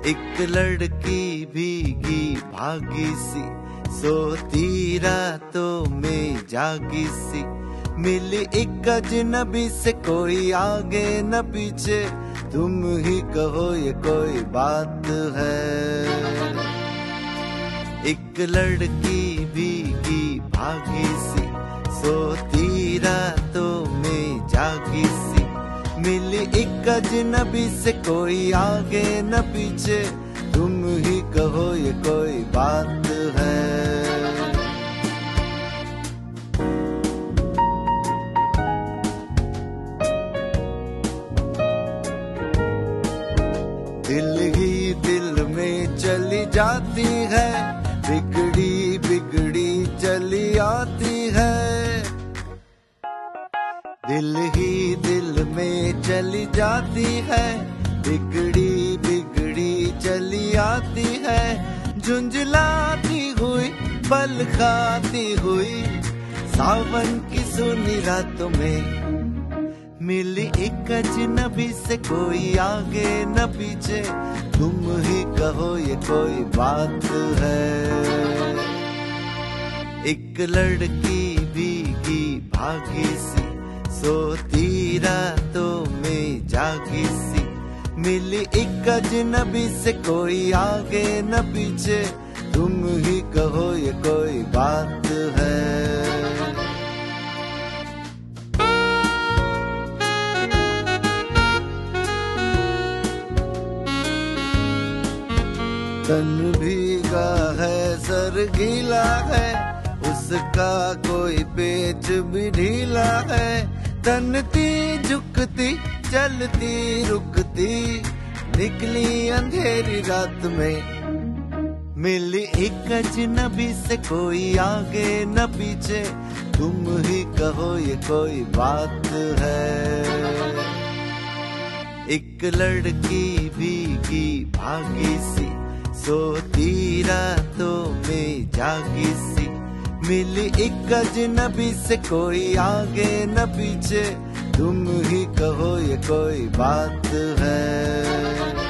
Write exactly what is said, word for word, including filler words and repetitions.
एक लड़की भीगी भागी सी, सोती रातों में जागी सी, मिली एक अजनबी से, कोई आगे न पीछे, तुम ही कहो ये कोई बात है। एक लड़की भीगी भागी सी, सोती रातों में जागी सी, मिली एक अजनबी से, कोई आगे न पीछे, तुम ही कहो ये कोई बात है। दिल ही दिल में चली जाती है, बिगड़ी बिगड़ी चली आती है। दिल ही दिल में चली जाती है, बिगड़ी बिगड़ी चली आती है। झुंझलाती हुई पल खाती हुई, सावन की सुनी रातों में, मिली एक अजनबी से, कोई आगे न पीछे, तुम ही कहो ये कोई बात है। एक लड़की भीगी भागी सी, सोती रातों में जागी सी, मिली एक अजनबी से, कोई आगे न पीछे, तुम ही कहो ये कोई बात है। तन भीगा है सर गीला है, उसका कोई पेच भी ढीला है। तनती झुकती चलती रुकती, निकली अंधेरी रात में, मिली एक अजनबी से, कोई आगे न पीछे, तुम ही कहो ये कोई बात है। एक लड़की भीगी भागी सी, सोती रातों में जागी सी, मिली एक अजनबी से, कोई आगे न पीछे, तुम ही कहो ये कोई बात है।